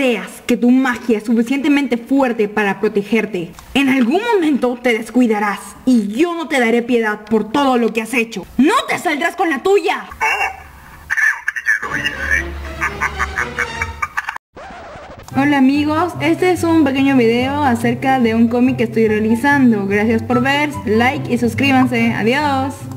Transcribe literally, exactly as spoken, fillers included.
creas que tu magia es suficientemente fuerte para protegerte, en algún momento te descuidarás y yo no te daré piedad por todo lo que has hecho. ¡No te saldrás con la tuya! Oh, creo que ya lo hice. Hola amigos, este es un pequeño video acerca de un cómic que estoy realizando. Gracias por ver, like y suscríbanse. Adiós.